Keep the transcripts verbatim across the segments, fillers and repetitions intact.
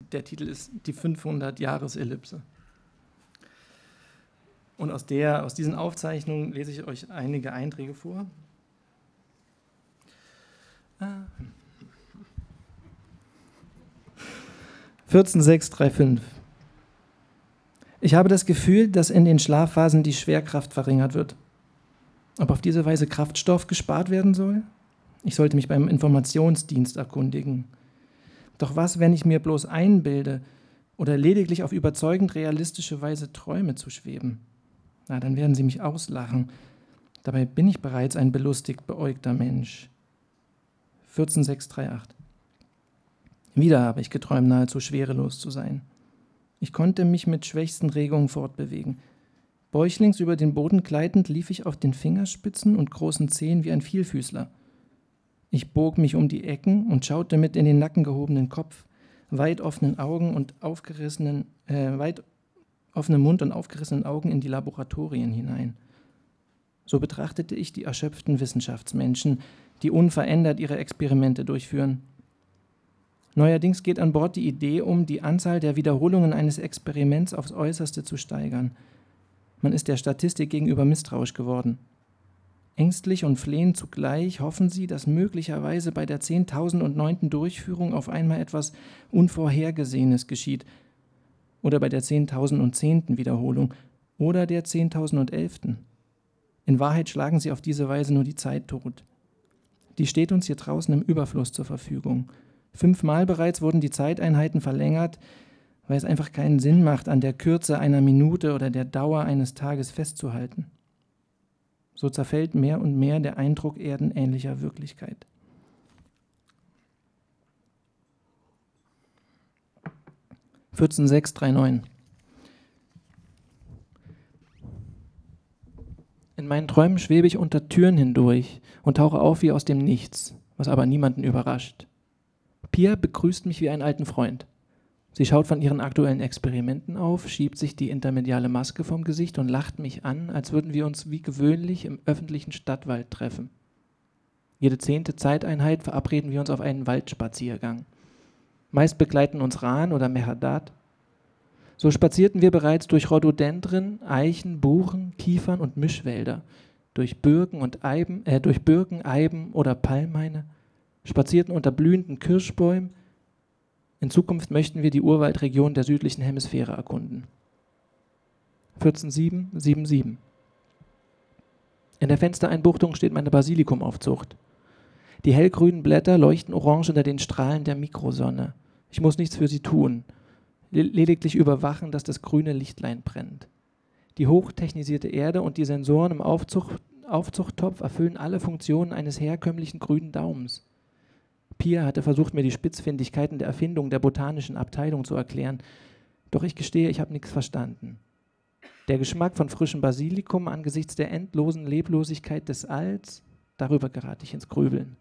der Titel ist die fünfhundert-Jahres-Ellipse. Und aus, der, aus diesen Aufzeichnungen lese ich euch einige Einträge vor. vierzehn sechs fünfunddreißig. Ich habe das Gefühl, dass in den Schlafphasen die Schwerkraft verringert wird. Ob auf diese Weise Kraftstoff gespart werden soll? Ich sollte mich beim Informationsdienst erkundigen. Doch was, wenn ich mir bloß einbilde oder lediglich auf überzeugend realistische Weise träume zu schweben? Na, dann werden sie mich auslachen. Dabei bin ich bereits ein belustigt beäugter Mensch. vierzehn sechs achtunddreißig. Wieder habe ich geträumt, nahezu schwerelos zu sein. Ich konnte mich mit schwächsten Regungen fortbewegen. Bäuchlings über den Boden gleitend lief ich auf den Fingerspitzen und großen Zehen wie ein Vielfüßler. Ich bog mich um die Ecken und schaute mit in den Nacken gehobenen Kopf, weit offenen Augen und aufgerissenen, äh, weit offenem Mund und aufgerissenen Augen in die Laboratorien hinein. So betrachtete ich die erschöpften Wissenschaftsmenschen, die unverändert ihre Experimente durchführen. Neuerdings geht an Bord die Idee um, die Anzahl der Wiederholungen eines Experiments aufs Äußerste zu steigern. Man ist der Statistik gegenüber misstrauisch geworden. Ängstlich und flehend zugleich hoffen sie, dass möglicherweise bei der zehntausendneunten Durchführung auf einmal etwas Unvorhergesehenes geschieht oder bei der zehntausendzehnten Wiederholung oder der zehntausendundelften. In Wahrheit schlagen sie auf diese Weise nur die Zeit tot. Die steht uns hier draußen im Überfluss zur Verfügung. Fünfmal bereits wurden die Zeiteinheiten verlängert, weil es einfach keinen Sinn macht, an der Kürze einer Minute oder der Dauer eines Tages festzuhalten. So zerfällt mehr und mehr der Eindruck erdenähnlicher Wirklichkeit. vierzehn sechs neununddreißig. In meinen Träumen schwebe ich unter Türen hindurch und tauche auf wie aus dem Nichts, was aber niemanden überrascht. Pia begrüßt mich wie einen alten Freund. Sie schaut von ihren aktuellen Experimenten auf, schiebt sich die intermediale Maske vom Gesicht und lacht mich an, als würden wir uns wie gewöhnlich im öffentlichen Stadtwald treffen. Jede zehnte Zeiteinheit verabreden wir uns auf einen Waldspaziergang. Meist begleiten uns Rahn oder Mehadat. So spazierten wir bereits durch Rhododendren, Eichen, Buchen, Kiefern und Mischwälder, durch Birken und Eiben, äh, durch Birken, Eiben oder Palmhaine, spazierten unter blühenden Kirschbäumen. In Zukunft möchten wir die Urwaldregion der südlichen Hemisphäre erkunden. vierzehn sieben siebenundsiebzig. In der Fenstereinbuchtung steht meine Basilikumaufzucht. Die hellgrünen Blätter leuchten orange unter den Strahlen der Mikrosonne. Ich muss nichts für sie tun, lediglich überwachen, dass das grüne Lichtlein brennt. Die hochtechnisierte Erde und die Sensoren im Aufzucht, Aufzuchttopf erfüllen alle Funktionen eines herkömmlichen grünen Daumens. Pia hatte versucht, mir die Spitzfindigkeiten der Erfindung der botanischen Abteilung zu erklären, doch ich gestehe, ich habe nichts verstanden. Der Geschmack von frischem Basilikum angesichts der endlosen Leblosigkeit des Alls, darüber gerate ich ins Grübeln.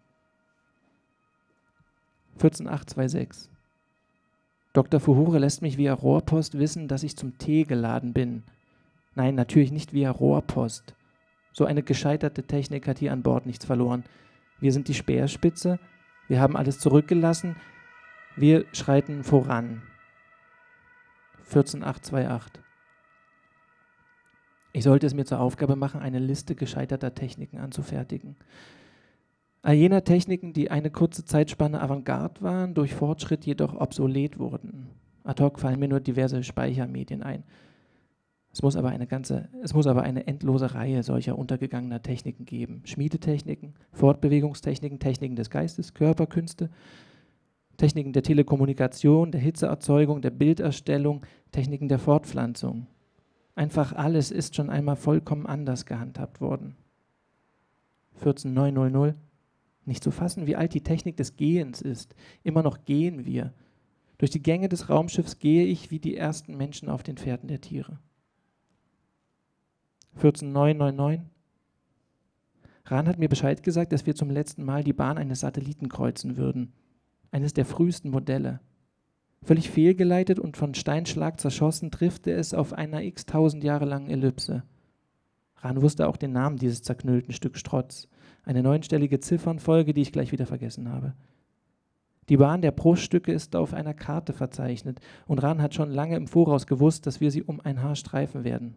vierzehn acht sechsundzwanzig. Doktor Fuhure lässt mich via Rohrpost wissen, dass ich zum Tee geladen bin. Nein, natürlich nicht via Rohrpost. So eine gescheiterte Technik hat hier an Bord nichts verloren. Wir sind die Speerspitze, wir haben alles zurückgelassen, wir schreiten voran. vierzehn acht achtundzwanzig. Ich sollte es mir zur Aufgabe machen, eine Liste gescheiterter Techniken anzufertigen. All jener Techniken, die eine kurze Zeitspanne Avantgarde waren, durch Fortschritt jedoch obsolet wurden. Ad hoc fallen mir nur diverse Speichermedien ein. Es muss aber eine ganze, es muss aber eine endlose Reihe solcher untergegangener Techniken geben. Schmiedetechniken, Fortbewegungstechniken, Techniken des Geistes, Körperkünste, Techniken der Telekommunikation, der Hitzeerzeugung, der Bilderstellung, Techniken der Fortpflanzung. Einfach alles ist schon einmal vollkommen anders gehandhabt worden. vierzehn neunhundert. Nicht zu fassen, wie alt die Technik des Gehens ist. Immer noch gehen wir. Durch die Gänge des Raumschiffs gehe ich wie die ersten Menschen auf den Fährten der Tiere. vierzehn neunhundertneunundneunzig. Rahn hat mir Bescheid gesagt, dass wir zum letzten Mal die Bahn eines Satelliten kreuzen würden. Eines der frühesten Modelle. Völlig fehlgeleitet und von Steinschlag zerschossen, triffte es auf einer x-tausend Jahre langen Ellipse. Rahn wusste auch den Namen dieses zerknüllten Stück Strotz. Eine neunstellige Ziffernfolge, die ich gleich wieder vergessen habe. Die Bahn der Bruchstücke ist auf einer Karte verzeichnet und Rahn hat schon lange im Voraus gewusst, dass wir sie um ein Haar streifen werden.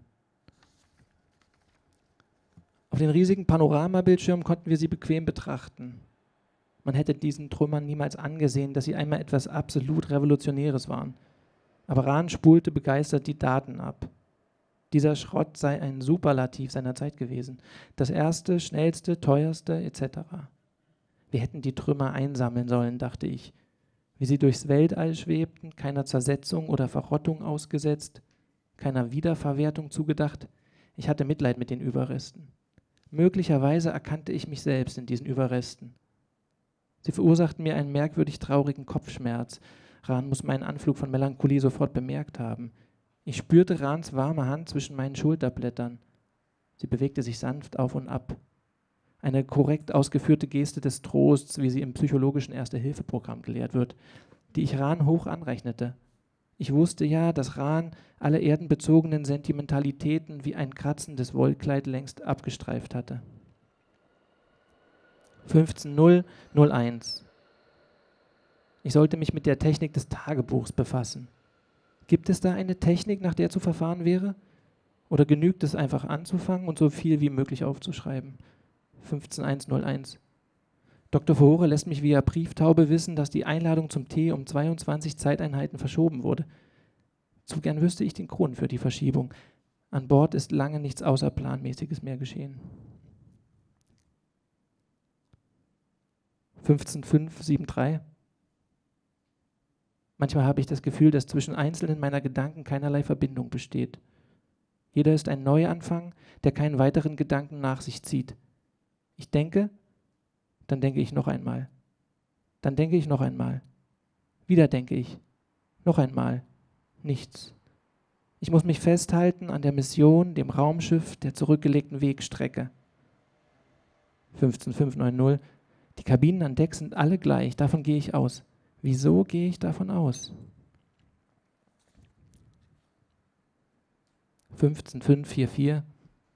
Auf den riesigen Panoramabildschirmen konnten wir sie bequem betrachten. Man hätte diesen Trümmern niemals angesehen, dass sie einmal etwas absolut Revolutionäres waren. Aber Rahn spulte begeistert die Daten ab. Dieser Schrott sei ein Superlativ seiner Zeit gewesen. Das erste, schnellste, teuerste et cetera. Wir hätten die Trümmer einsammeln sollen, dachte ich. Wie sie durchs Weltall schwebten, keiner Zersetzung oder Verrottung ausgesetzt, keiner Wiederverwertung zugedacht. Ich hatte Mitleid mit den Überresten. Möglicherweise erkannte ich mich selbst in diesen Überresten. Sie verursachten mir einen merkwürdig traurigen Kopfschmerz. Rahn muss meinen Anflug von Melancholie sofort bemerkt haben. Ich spürte Rahns warme Hand zwischen meinen Schulterblättern. Sie bewegte sich sanft auf und ab. Eine korrekt ausgeführte Geste des Trosts, wie sie im psychologischen Erste-Hilfe-Programm gelehrt wird, die ich Rahn hoch anrechnete. Ich wusste ja, dass Rahn alle erdenbezogenen Sentimentalitäten wie ein kratzendes Wollkleid längst abgestreift hatte. fünfzehn null null eins. Ich sollte mich mit der Technik des Tagebuchs befassen. Gibt es da eine Technik, nach der zu verfahren wäre? Oder genügt es einfach anzufangen und so viel wie möglich aufzuschreiben? fünfzehn eins null eins. Doktor Verhoore lässt mich via Brieftaube wissen, dass die Einladung zum Tee um zweiundzwanzig Zeiteinheiten verschoben wurde. Zu gern wüsste ich den Grund für die Verschiebung. An Bord ist lange nichts Außerplanmäßiges mehr geschehen. fünfzehn fünf sieben drei. Manchmal habe ich das Gefühl, dass zwischen einzelnen meiner Gedanken keinerlei Verbindung besteht. Jeder ist ein Neuanfang, der keinen weiteren Gedanken nach sich zieht. Ich denke, dann denke ich noch einmal. Dann denke ich noch einmal. Wieder denke ich. Noch einmal. Nichts. Ich muss mich festhalten an der Mission, dem Raumschiff, der zurückgelegten Wegstrecke. fünfzehn fünf neun null. Die Kabinen an Deck sind alle gleich, davon gehe ich aus. Wieso gehe ich davon aus? fünfzehn fünf vier vier.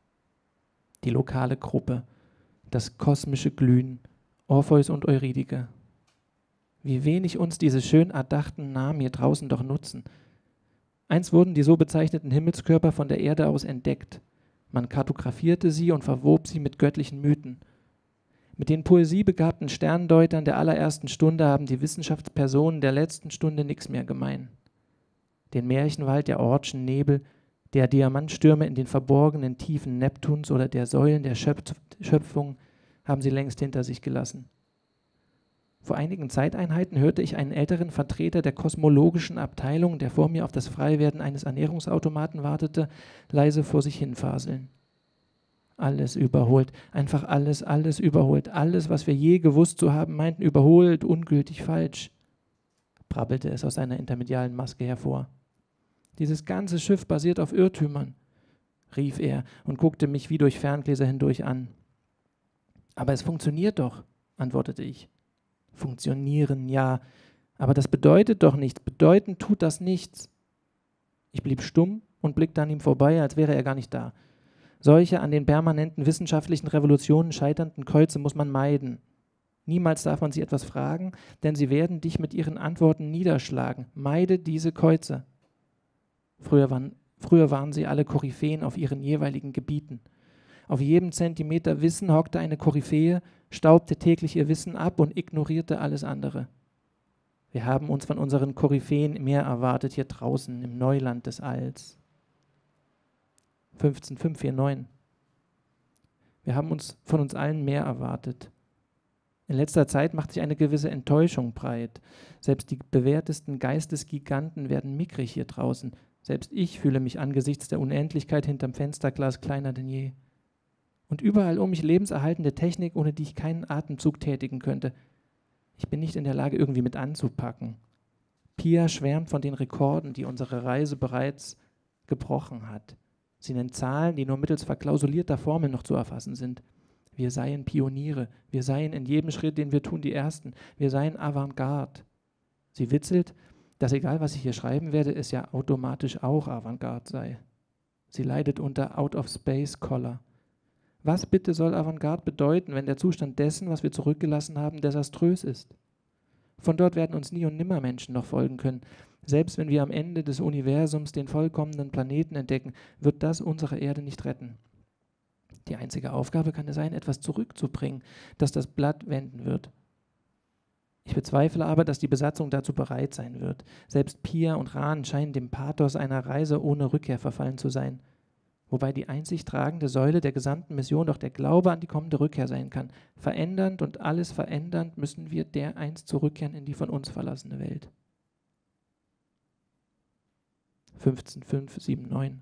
Die lokale Gruppe. Das kosmische Glühen, Orpheus und Eurydike. Wie wenig uns diese schön erdachten Namen hier draußen doch nutzen. Einst wurden die so bezeichneten Himmelskörper von der Erde aus entdeckt. Man kartografierte sie und verwob sie mit göttlichen Mythen. Mit den poesiebegabten Sterndeutern der allerersten Stunde haben die Wissenschaftspersonen der letzten Stunde nichts mehr gemein. Den Märchenwald der Ortschen Nebel, der Diamantstürme in den verborgenen Tiefen Neptuns oder der Säulen der Schöpf- Schöpfung haben sie längst hinter sich gelassen. Vor einigen Zeiteinheiten hörte ich einen älteren Vertreter der kosmologischen Abteilung, der vor mir auf das Freiwerden eines Ernährungsautomaten wartete, leise vor sich hinfaseln. Alles überholt, einfach alles, alles überholt, alles, was wir je gewusst zu haben meinten, überholt, ungültig, falsch, brabbelte es aus seiner intermedialen Maske hervor. Dieses ganze Schiff basiert auf Irrtümern, rief er und guckte mich wie durch Ferngläser hindurch an. Aber es funktioniert doch, antwortete ich. Funktionieren, ja, aber das bedeutet doch nichts, bedeuten tut das nichts. Ich blieb stumm und blickte an ihm vorbei, als wäre er gar nicht da. Solche an den permanenten wissenschaftlichen Revolutionen scheiternden Käuze muss man meiden. Niemals darf man sie etwas fragen, denn sie werden dich mit ihren Antworten niederschlagen. Meide diese Käuze. Früher waren, früher waren sie alle Koryphäen auf ihren jeweiligen Gebieten. Auf jedem Zentimeter Wissen hockte eine Koryphäe, staubte täglich ihr Wissen ab und ignorierte alles andere. Wir haben uns von unseren Koryphäen mehr erwartet hier draußen im Neuland des Alls. fünfzehn fünf vier neun. Wir haben uns von uns allen mehr erwartet. In letzter Zeit macht sich eine gewisse Enttäuschung breit. Selbst die bewährtesten Geistesgiganten werden mickrig hier draußen. Selbst ich fühle mich angesichts der Unendlichkeit hinterm Fensterglas kleiner denn je. Und überall um mich lebenserhaltende Technik, ohne die ich keinen Atemzug tätigen könnte. Ich bin nicht in der Lage, irgendwie mit anzupacken. Pia schwärmt von den Rekorden, die unsere Reise bereits gebrochen hat. Sie nennt Zahlen, die nur mittels verklausulierter Formeln noch zu erfassen sind. Wir seien Pioniere, wir seien in jedem Schritt, den wir tun, die Ersten. Wir seien Avantgarde. Sie witzelt, dass egal, was ich hier schreiben werde, es ja automatisch auch Avantgarde sei. Sie leidet unter Out-of-Space-Collar. Was bitte soll Avantgarde bedeuten, wenn der Zustand dessen, was wir zurückgelassen haben, desaströs ist? Von dort werden uns nie und nimmer Menschen noch folgen können. Selbst wenn wir am Ende des Universums den vollkommenen Planeten entdecken, wird das unsere Erde nicht retten. Die einzige Aufgabe kann es sein, etwas zurückzubringen, das das Blatt wenden wird. Ich bezweifle aber, dass die Besatzung dazu bereit sein wird. Selbst Pia und Rahn scheinen dem Pathos einer Reise ohne Rückkehr verfallen zu sein. Wobei die einzig tragende Säule der gesamten Mission doch der Glaube an die kommende Rückkehr sein kann. Verändernd und alles verändernd müssen wir dereinst zurückkehren in die von uns verlassene Welt. fünfzehn fünf sieben neun.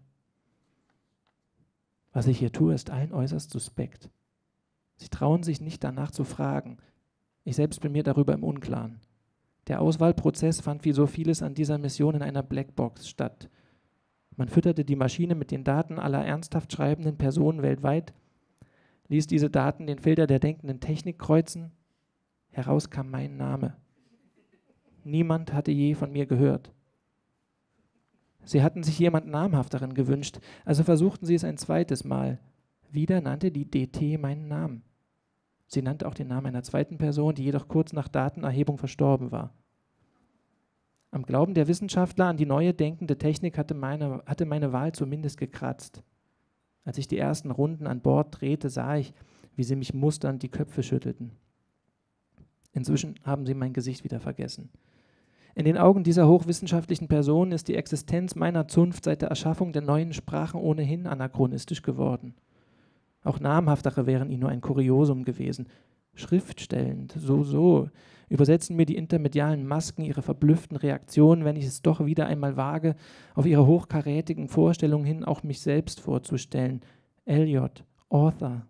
Was ich hier tue, ist allen äußerst suspekt. Sie trauen sich nicht danach zu fragen. Ich selbst bin mir darüber im Unklaren. Der Auswahlprozess fand wie so vieles an dieser Mission in einer Blackbox statt. Man fütterte die Maschine mit den Daten aller ernsthaft schreibenden Personen weltweit, ließ diese Daten den Filter der denkenden Technik kreuzen. Heraus kam mein Name. Niemand hatte je von mir gehört. Sie hatten sich jemand Namhafteren gewünscht, also versuchten sie es ein zweites Mal. Wieder nannte die D T meinen Namen. Sie nannte auch den Namen einer zweiten Person, die jedoch kurz nach Datenerhebung verstorben war. Am Glauben der Wissenschaftler an die neue denkende Technik hatte meine, hatte meine Wahl zumindest gekratzt. Als ich die ersten Runden an Bord drehte, sah ich, wie sie mich musternd die Köpfe schüttelten. Inzwischen haben sie mein Gesicht wieder vergessen. In den Augen dieser hochwissenschaftlichen Personen ist die Existenz meiner Zunft seit der Erschaffung der neuen Sprachen ohnehin anachronistisch geworden. Auch namhaftere wären ihnen nur ein Kuriosum gewesen. Schriftstellend, so, so, übersetzen mir die intermedialen Masken ihre verblüfften Reaktionen, wenn ich es doch wieder einmal wage, auf ihre hochkarätigen Vorstellungen hin auch mich selbst vorzustellen. Eliot, Author.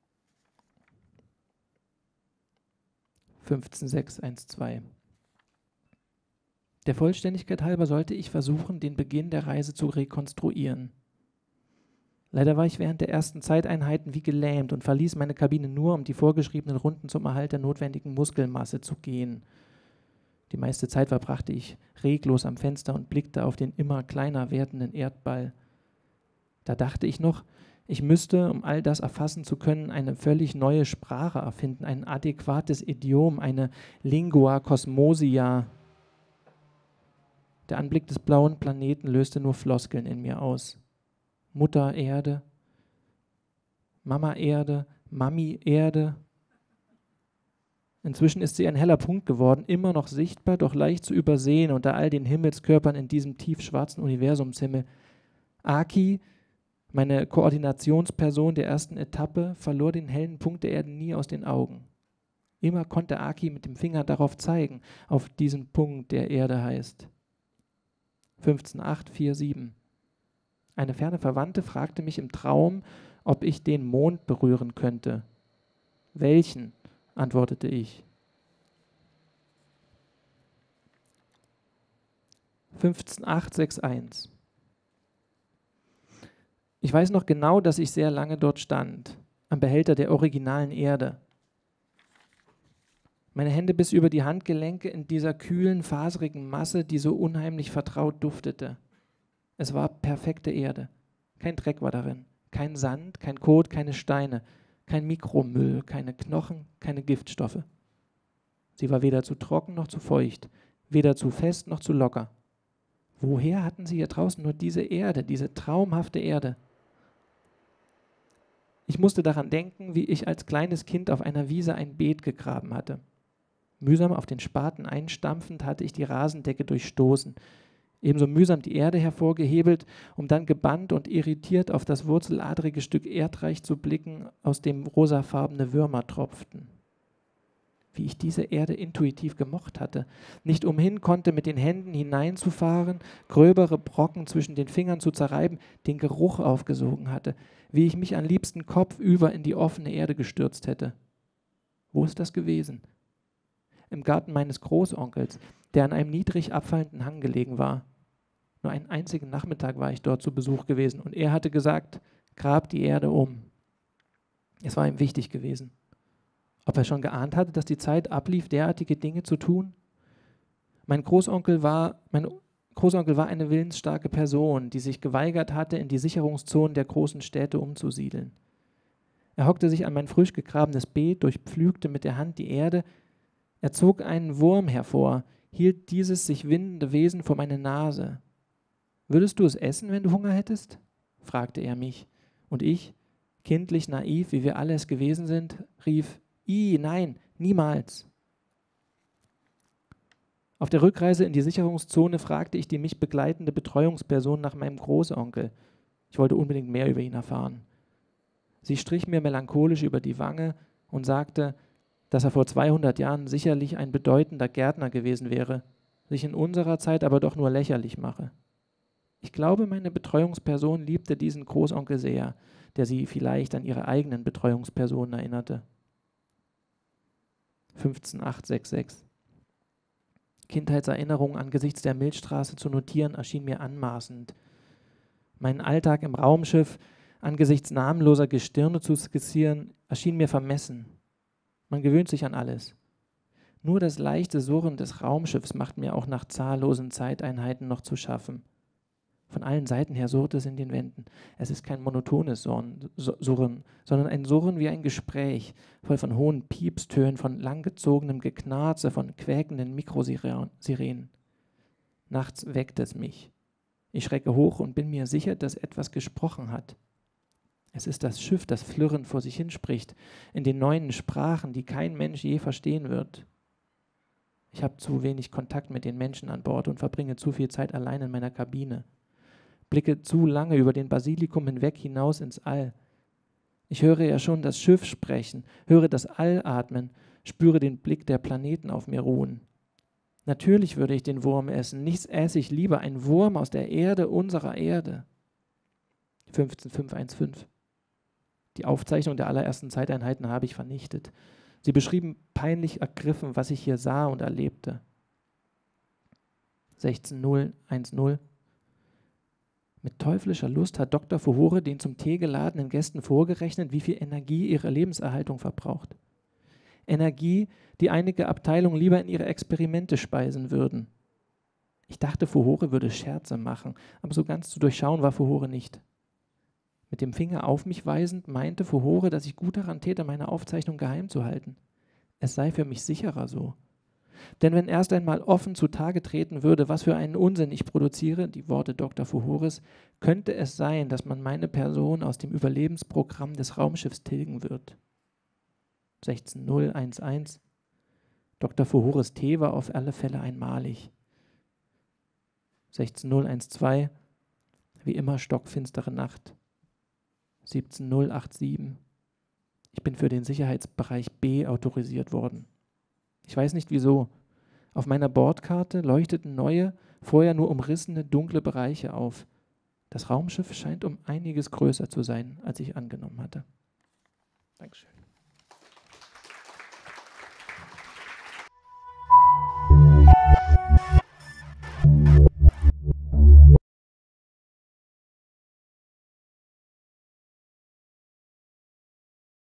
fünfzehn sechs eins zwei. Der Vollständigkeit halber sollte ich versuchen, den Beginn der Reise zu rekonstruieren. Leider war ich während der ersten Zeiteinheiten wie gelähmt und verließ meine Kabine nur, um die vorgeschriebenen Runden zum Erhalt der notwendigen Muskelmasse zu gehen. Die meiste Zeit verbrachte ich reglos am Fenster und blickte auf den immer kleiner werdenden Erdball. Da dachte ich noch, ich müsste, um all das erfassen zu können, eine völlig neue Sprache erfinden, ein adäquates Idiom, eine Lingua Cosmosia. Der Anblick des blauen Planeten löste nur Floskeln in mir aus. Mutter Erde, Mama Erde, Mami Erde. Inzwischen ist sie ein heller Punkt geworden, immer noch sichtbar, doch leicht zu übersehen unter all den Himmelskörpern in diesem tiefschwarzen Universumshimmel. Aki, meine Koordinationsperson der ersten Etappe, verlor den hellen Punkt der Erde nie aus den Augen. Immer konnte Aki mit dem Finger darauf zeigen, auf diesen Punkt, der Erde heißt. fünfzehn acht vier sieben. Eine ferne Verwandte fragte mich im Traum, ob ich den Mond berühren könnte. Welchen? Antwortete ich. fünfzehn acht sechs eins. Ich weiß noch genau, dass ich sehr lange dort stand, am Behälter der originalen Erde. Meine Hände bis über die Handgelenke in dieser kühlen, faserigen Masse, die so unheimlich vertraut duftete. Es war perfekte Erde. Kein Dreck war darin. Kein Sand, kein Kot, keine Steine, kein Mikromüll, keine Knochen, keine Giftstoffe. Sie war weder zu trocken noch zu feucht, weder zu fest noch zu locker. Woher hatten sie hier draußen nur diese Erde, diese traumhafte Erde? Ich musste daran denken, wie ich als kleines Kind auf einer Wiese ein Beet gegraben hatte. Mühsam auf den Spaten einstampfend hatte ich die Rasendecke durchstoßen, ebenso mühsam die Erde hervorgehebelt, um dann gebannt und irritiert auf das wurzeladrige Stück Erdreich zu blicken, aus dem rosafarbene Würmer tropften. Wie ich diese Erde intuitiv gemocht hatte, nicht umhin konnte, mit den Händen hineinzufahren, gröbere Brocken zwischen den Fingern zu zerreiben, den Geruch aufgesogen hatte, wie ich mich am liebsten kopfüber in die offene Erde gestürzt hätte. Wo ist das gewesen? Im Garten meines Großonkels, der an einem niedrig abfallenden Hang gelegen war. Nur einen einzigen Nachmittag war ich dort zu Besuch gewesen und er hatte gesagt, grab die Erde um. Es war ihm wichtig gewesen. Ob er schon geahnt hatte, dass die Zeit ablief, derartige Dinge zu tun? Mein Großonkel war, mein Großonkel war eine willensstarke Person, die sich geweigert hatte, in die Sicherungszonen der großen Städte umzusiedeln. Er hockte sich an mein frisch gegrabenes Beet, durchpflügte mit der Hand die Erde, Er zog einen Wurm hervor, hielt dieses sich windende Wesen vor meine Nase. »Würdest du es essen, wenn du Hunger hättest?« fragte er mich. Und ich, kindlich naiv, wie wir alle es gewesen sind, rief, »Ih, nein, niemals!« Auf der Rückreise in die Sicherungszone fragte ich die mich begleitende Betreuungsperson nach meinem Großonkel. Ich wollte unbedingt mehr über ihn erfahren. Sie strich mir melancholisch über die Wange und sagte, dass er vor zweihundert Jahren sicherlich ein bedeutender Gärtner gewesen wäre, sich in unserer Zeit aber doch nur lächerlich mache. Ich glaube, meine Betreuungsperson liebte diesen Großonkel sehr, der sie vielleicht an ihre eigenen Betreuungspersonen erinnerte. fünfzehn acht sechsundsechzig. Kindheitserinnerungen angesichts der Milchstraße zu notieren, erschien mir anmaßend. Meinen Alltag im Raumschiff angesichts namenloser Gestirne zu skizzieren, erschien mir vermessen. Man gewöhnt sich an alles. Nur das leichte Surren des Raumschiffs macht mir auch nach zahllosen Zeiteinheiten noch zu schaffen. Von allen Seiten her surrt es in den Wänden. Es ist kein monotones Surren, sondern ein Surren wie ein Gespräch, voll von hohen Piepstönen, von langgezogenem Geknarze, von quäkenden Mikrosirenen. Nachts weckt es mich. Ich schrecke hoch und bin mir sicher, dass etwas gesprochen hat. Es ist das Schiff, das flirrend vor sich hinspricht, in den neuen Sprachen, die kein Mensch je verstehen wird. Ich habe zu wenig Kontakt mit den Menschen an Bord und verbringe zu viel Zeit allein in meiner Kabine. Blicke zu lange über den Basilikum hinweg hinaus ins All. Ich höre ja schon das Schiff sprechen, höre das All atmen, spüre den Blick der Planeten auf mir ruhen. Natürlich würde ich den Wurm essen, nichts esse ich lieber, ein Wurm aus der Erde unserer Erde. fünfzehn fünf fünfzehn. Die Aufzeichnung der allerersten Zeiteinheiten habe ich vernichtet. Sie beschrieben peinlich ergriffen, was ich hier sah und erlebte. sechzehn null zehn. Mit teuflischer Lust hat Doktor Fuhore den zum Tee geladenen Gästen vorgerechnet, wie viel Energie ihre Lebenserhaltung verbraucht. Energie, die einige Abteilungen lieber in ihre Experimente speisen würden. Ich dachte, Fuhore würde Scherze machen, aber so ganz zu durchschauen war Fuhore nicht. Mit dem Finger auf mich weisend meinte Fuhore, dass ich gut daran täte, meine Aufzeichnung geheim zu halten. Es sei für mich sicherer so. Denn wenn erst einmal offen zutage treten würde, was für einen Unsinn ich produziere, die Worte Doktor Fuhores, könnte es sein, dass man meine Person aus dem Überlebensprogramm des Raumschiffs tilgen wird. sechzehn null elf. Doktor Fuhores Tee war auf alle Fälle einmalig. sechzehn null zwölf. Wie immer stockfinstere Nacht. siebzehn null siebenundachtzig. Ich bin für den Sicherheitsbereich B autorisiert worden. Ich weiß nicht wieso. Auf meiner Bordkarte leuchteten neue, vorher nur umrissene, dunkle Bereiche auf. Das Raumschiff scheint um einiges größer zu sein, als ich angenommen hatte. Dankeschön.